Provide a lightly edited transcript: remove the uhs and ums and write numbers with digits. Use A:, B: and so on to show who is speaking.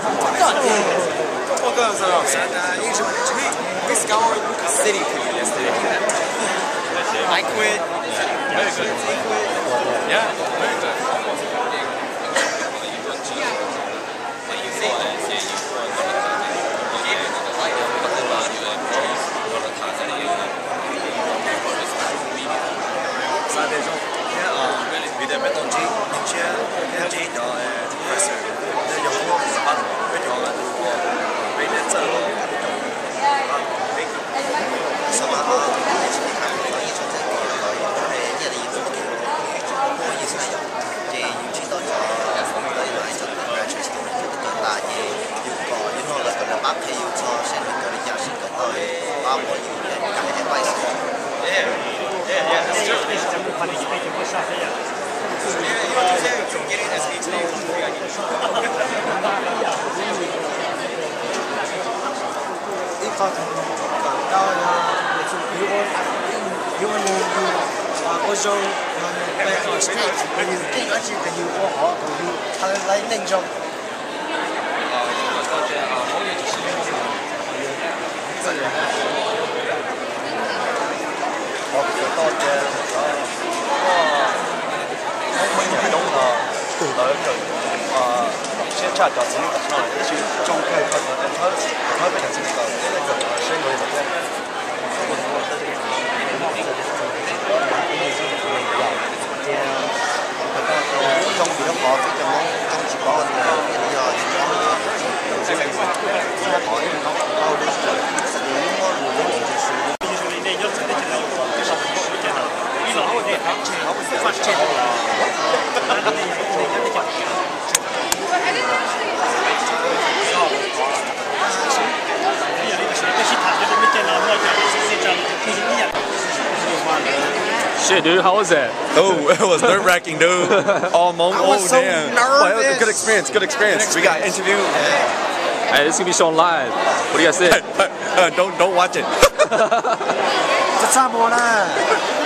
A: We scoured city food yesterday. I quit. Very good. Yeah, very good. Ça des gens vì để mấy đồng chí những chia những gì đó professor để dùng của bạn với nhau là với đến giờ sau đó先查找资料，一些中介他不想知道，所以我们trong thì nó có cái trong chỉ có cái lý do thì có hỏi nó câu đấy
B: Shit, dude, how was that?
C: Oh, it was nerve-wracking, dude. Oh, Hmong,
A: I was so
C: damn.
A: nervous.
C: Well, it was a good experience, good experience. We got interview.
B: Hey, this is gonna be shown live. What do you guys say?
C: Don't watch it.
A: 差不多啦。